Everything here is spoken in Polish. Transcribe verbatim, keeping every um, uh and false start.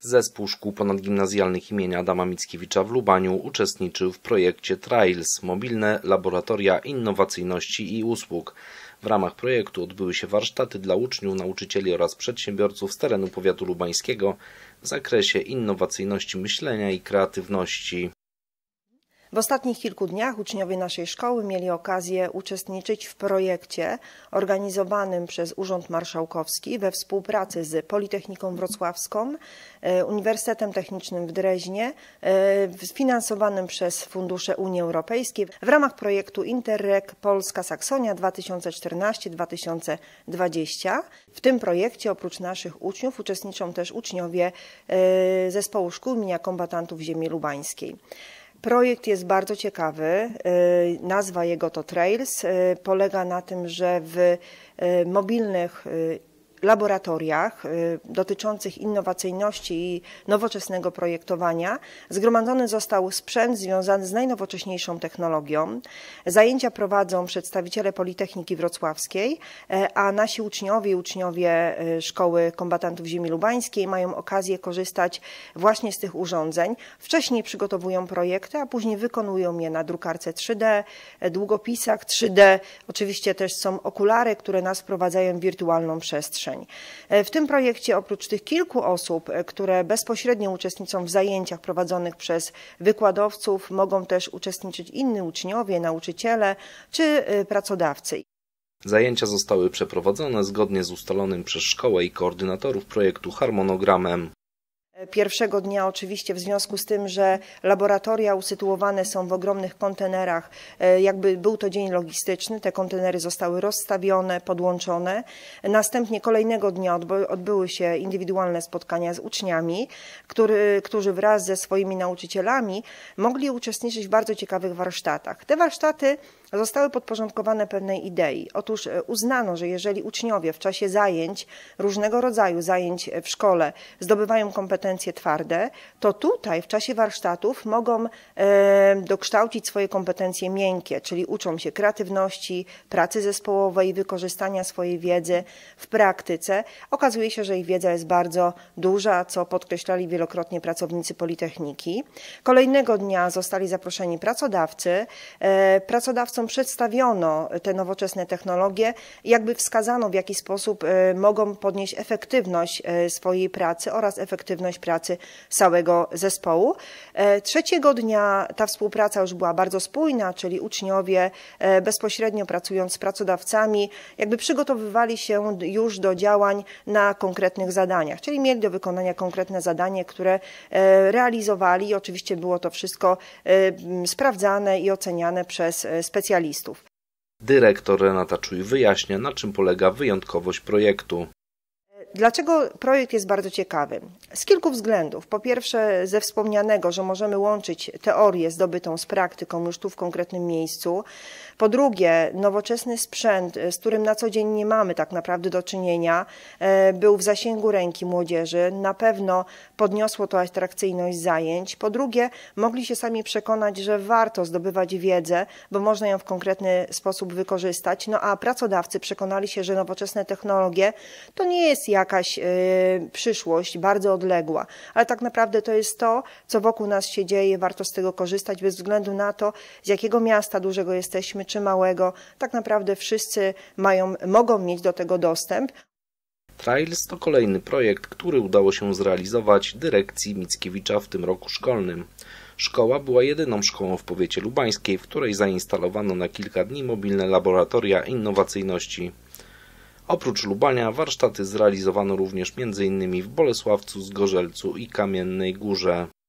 Zespół Szkół Ponadgimnazjalnych imienia Adama Mickiewicza w Lubaniu uczestniczył w projekcie Trails – Mobilne Laboratoria Innowacyjności i Usług. W ramach projektu odbyły się warsztaty dla uczniów, nauczycieli oraz przedsiębiorców z terenu powiatu lubańskiego w zakresie innowacyjności myślenia i kreatywności. W ostatnich kilku dniach uczniowie naszej szkoły mieli okazję uczestniczyć w projekcie organizowanym przez Urząd Marszałkowski we współpracy z Politechniką Wrocławską, Uniwersytetem Technicznym w Dreźnie, sfinansowanym przez fundusze Unii Europejskiej w ramach projektu Interreg Polska-Saksonia dwa tysiące czternaście do dwa tysiące dwudziestego. W tym projekcie oprócz naszych uczniów uczestniczą też uczniowie Zespołu Szkół imienia Kombatantów Ziemi Lubańskiej. Projekt jest bardzo ciekawy, nazwa jego to Trails, polega na tym, że w mobilnych laboratoriach dotyczących innowacyjności i nowoczesnego projektowania zgromadzony został sprzęt związany z najnowocześniejszą technologią. Zajęcia prowadzą przedstawiciele Politechniki Wrocławskiej, a nasi uczniowie i uczniowie Szkoły Kombatantów Ziemi Lubańskiej mają okazję korzystać właśnie z tych urządzeń. Wcześniej przygotowują projekty, a później wykonują je na drukarce trzy D, długopisach trzy D. Oczywiście też są okulary, które nas wprowadzają w wirtualną przestrzeń. W tym projekcie oprócz tych kilku osób, które bezpośrednio uczestniczą w zajęciach prowadzonych przez wykładowców, mogą też uczestniczyć inni uczniowie, nauczyciele czy pracodawcy. Zajęcia zostały przeprowadzone zgodnie z ustalonym przez szkołę i koordynatorów projektu harmonogramem. Pierwszego dnia oczywiście w związku z tym, że laboratoria usytuowane są w ogromnych kontenerach, jakby był to dzień logistyczny, te kontenery zostały rozstawione, podłączone. Następnie kolejnego dnia odbyły się indywidualne spotkania z uczniami, który, którzy wraz ze swoimi nauczycielami mogli uczestniczyć w bardzo ciekawych warsztatach. Te warsztaty zostały podporządkowane pewnej idei. Otóż uznano, że jeżeli uczniowie w czasie zajęć, różnego rodzaju zajęć w szkole zdobywają kompetencje twarde, to tutaj w czasie warsztatów mogą e, dokształcić swoje kompetencje miękkie, czyli uczą się kreatywności, pracy zespołowej, wykorzystania swojej wiedzy w praktyce. Okazuje się, że ich wiedza jest bardzo duża, co podkreślali wielokrotnie pracownicy Politechniki. Kolejnego dnia zostali zaproszeni pracodawcy. E, pracodawcom przedstawiono te nowoczesne technologie i jakby wskazano, w jaki sposób mogą podnieść efektywność swojej pracy oraz efektywność pracy całego zespołu. Trzeciego dnia ta współpraca już była bardzo spójna, czyli uczniowie bezpośrednio pracując z pracodawcami jakby przygotowywali się już do działań na konkretnych zadaniach, czyli mieli do wykonania konkretne zadanie, które realizowali i oczywiście było to wszystko sprawdzane i oceniane przez specjalistów. Dyrektor Renata Czuj wyjaśnia, na czym polega wyjątkowość projektu. Dlaczego projekt jest bardzo ciekawy? Z kilku względów. Po pierwsze ze wspomnianego, że możemy łączyć teorię zdobytą z praktyką już tu w konkretnym miejscu. Po drugie, nowoczesny sprzęt, z którym na co dzień nie mamy tak naprawdę do czynienia, był w zasięgu ręki młodzieży. Na pewno podniosło to atrakcyjność zajęć. Po drugie, mogli się sami przekonać, że warto zdobywać wiedzę, bo można ją w konkretny sposób wykorzystać. No a pracodawcy przekonali się, że nowoczesne technologie to nie jest jakaś y, przyszłość bardzo odległa, ale tak naprawdę to jest to, co wokół nas się dzieje, warto z tego korzystać bez względu na to, z jakiego miasta dużego jesteśmy, czy małego, tak naprawdę wszyscy mają, mogą mieć do tego dostęp. Trails to kolejny projekt, który udało się zrealizować dyrekcji Mickiewicza w tym roku szkolnym. Szkoła była jedyną szkołą w powiecie lubańskiej, w której zainstalowano na kilka dni mobilne laboratoria innowacyjności. Oprócz Lubania warsztaty zrealizowano również między innymi w Bolesławcu, Zgorzelcu i Kamiennej Górze.